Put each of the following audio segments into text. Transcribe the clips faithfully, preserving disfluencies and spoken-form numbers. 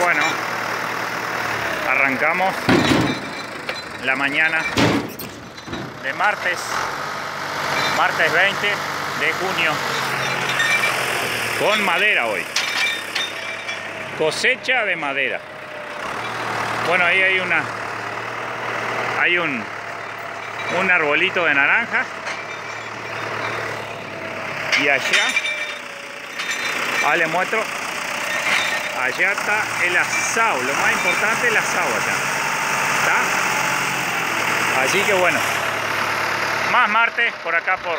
Bueno, arrancamos la mañana de martes, martes veinte de junio, con madera hoy. Cosecha de madera. Bueno, ahí hay una, hay un, un arbolito de naranja. Y allá, ahora les muestro, allá está el asado, lo más importante es el asado allá, ¿está? Así que bueno, más martes por acá por,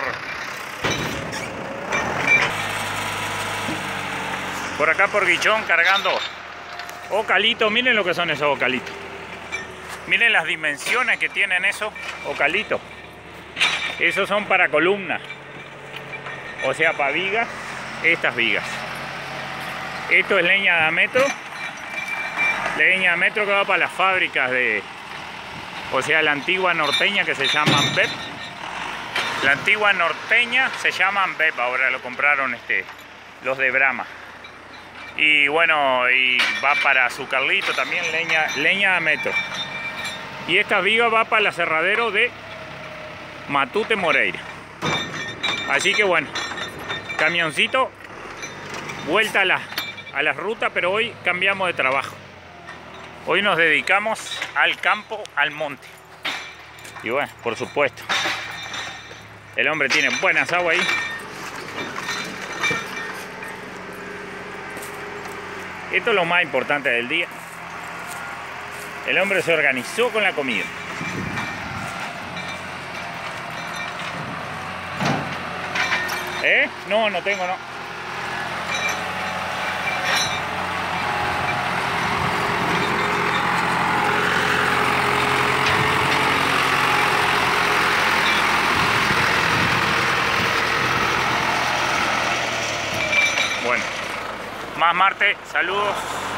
por acá por Guichón cargando ocalitos. Miren lo que son esos ocalitos, miren las dimensiones que tienen esos ocalitos, esos son para columnas. O sea, para vigas, estas vigas. Esto es leña de a metro. Leña de a metro que va para las fábricas de... O sea, la antigua norteña que se llaman B E P. La antigua norteña se llaman B E P. Ahora lo compraron este, los de Brahma. Y bueno, y va para su Carlito también leña, leña de a metro. Y esta viga va para el aserradero de Matute Moreira. Así que bueno. Camioncito, vuelta a la, a la ruta, pero hoy cambiamos de trabajo. Hoy nos dedicamos al campo, al monte. Y bueno, por supuesto, el hombre tiene buena asado ahí. Esto es lo más importante del día. El hombre se organizó con la comida. ¿Eh? No, no tengo, no. Bueno, más martes, saludos.